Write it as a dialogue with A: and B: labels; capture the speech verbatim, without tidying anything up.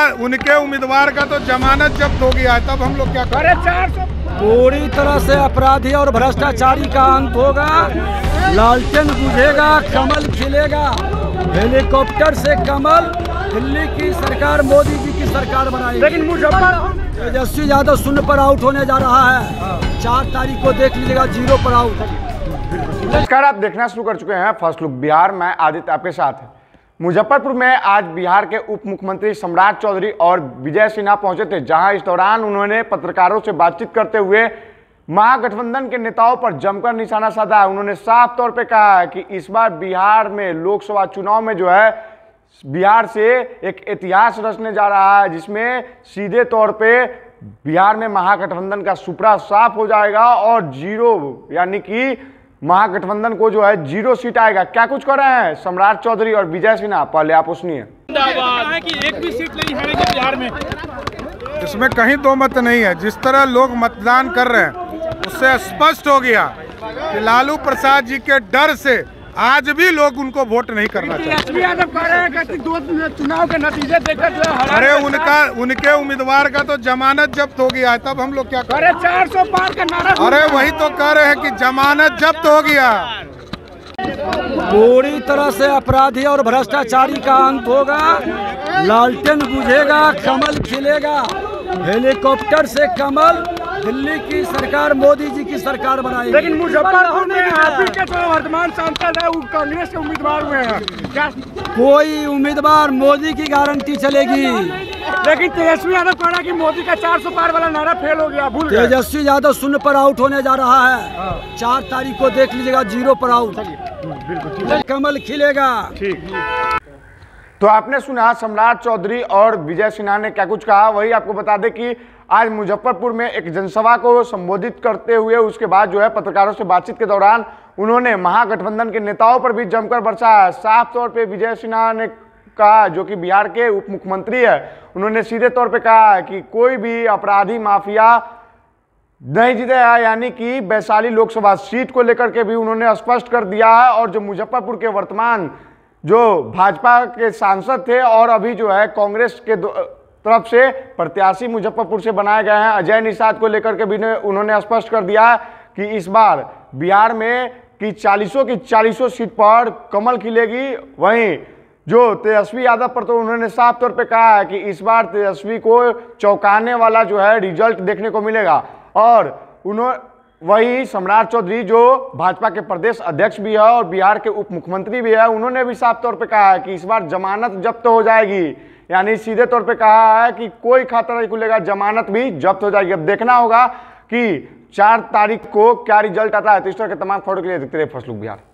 A: उनके उम्मीदवार का तो जमानत जब्त हो गया है, तब हम लोग क्या करें? चार सौ
B: पूरी तरह से अपराधी और भ्रष्टाचारी का अंत होगा। लालटेन बुझेगा, कमल खिलेगा। हेलीकॉप्टर से कमल, दिल्ली की सरकार मोदी जी की सरकार बनाएगी।
A: लेकिन मुजफ्फर
B: तेजस्वी यादव शून्य पर आउट होने जा रहा है। चार तारीख को देख लीजिएगा, जीरो पर आउट।
C: नमस्कार, आप देखना शुरू कर चुके हैं फर्स्ट लुक बिहार। मैं आदित्य आपके साथ। मुजफ्फरपुर में आज बिहार के उप मुख्यमंत्री सम्राट चौधरी और विजय सिन्हा पहुंचे थे, जहां इस दौरान उन्होंने पत्रकारों से बातचीत करते हुए महागठबंधन के नेताओं पर जमकर निशाना साधा है। उन्होंने साफ तौर पे कहा है कि इस बार बिहार में लोकसभा चुनाव में जो है बिहार से एक इतिहास रचने जा रहा है, जिसमें सीधे तौर पे बिहार में महागठबंधन का सुपड़ा साफ हो जाएगा और जीरो यानी कि महागठबंधन को जो है जीरो सीट आएगा। क्या कुछ कर रहे हैं सम्राट चौधरी और विजय सिन्हा, पहले आप सुनिए।
A: कि एक भी सीट नहीं हारेगी बिहार में, इसमें कहीं दो मत नहीं है। जिस तरह लोग मतदान कर रहे हैं उससे स्पष्ट हो गया कि लालू प्रसाद जी के डर से आज भी लोग उनको वोट नहीं करना चाहते। यादव कह रहे हैं कि दो चुनाव के नतीजे देखकर अरे उनका उनके उम्मीदवार का तो जमानत जब्त हो गया है, तब हम लोग क्या करें? चार सौ पार का नारा। अरे वही तो कह रहे हैं कि जमानत जब्त हो गया।
B: पूरी तरह से अपराधी और भ्रष्टाचारी का अंत होगा। लालटेन बुझेगा, कमल खिलेगा। हेलीकॉप्टर से कमल, दिल्ली की सरकार मोदी जी की सरकार बनाएगी।
A: लेकिन मुजफ्फरपुर में आप ही के जो वर्तमान सांसद है वो कांग्रेस के उम्मीदवार हुए हैं। क्या
B: कोई उम्मीदवार मोदी की गारंटी चलेगी?
A: लेकिन तेजस्वी यादव कह रहा है कि मोदी का चार सौ पार वाला नारा फेल हो गया, भूल गए।
B: तेजस्वी यादव शून्य पर आउट होने जा रहा है। चार तारीख को देख लीजिएगा, जीरो पर आउट। कमल खिलेगा।
C: ठीक। तो आपने सुना सम्राट चौधरी और विजय सिन्हा ने क्या कुछ कहा। वही आपको बता दें कि आज मुजफ्फरपुर में एक जनसभा को संबोधित करते हुए उसके बाद जो है पत्रकारों से बातचीत के दौरान उन्होंने महागठबंधन के नेताओं पर भी जमकर बरसाया। साफ तौर पे विजय सिन्हा ने कहा, जो कि बिहार के उप मुख्यमंत्री है, उन्होंने सीधे तौर पे कहा है कि कोई भी अपराधी माफिया नहीं जीतेगा, यानी कि वैशाली लोकसभा सीट को लेकर के भी उन्होंने स्पष्ट कर दिया है। और जो मुजफ्फरपुर के वर्तमान जो भाजपा के सांसद थे और अभी जो है कांग्रेस के तरफ से प्रत्याशी मुजफ्फरपुर से बनाए गए हैं अजय निषाद को लेकर के भी उन्होंने स्पष्ट कर दिया है कि इस बार बिहार में की चालीसों की चालीसों सीट पर कमल खिलेगी। वहीं जो तेजस्वी यादव पर तो उन्होंने साफ तौर पे कहा है कि इस बार तेजस्वी को चौंकाने वाला जो है रिजल्ट देखने को मिलेगा। और उन्होंने वही सम्राट चौधरी जो भाजपा के प्रदेश अध्यक्ष भी है और बिहार के उप मुख्यमंत्री भी है, उन्होंने भी साफ तौर पे कहा है कि इस बार जमानत जब्त हो जाएगी। यानी सीधे तौर पे कहा है कि कोई खाता नहीं खुलेगा, जमानत भी जब्त हो जाएगी। अब देखना होगा कि चार तारीख को क्या रिजल्ट आता है। तो इस तरह के तमाम खबरों के लिए देखते रहिए फर्स्ट लुक बिहार।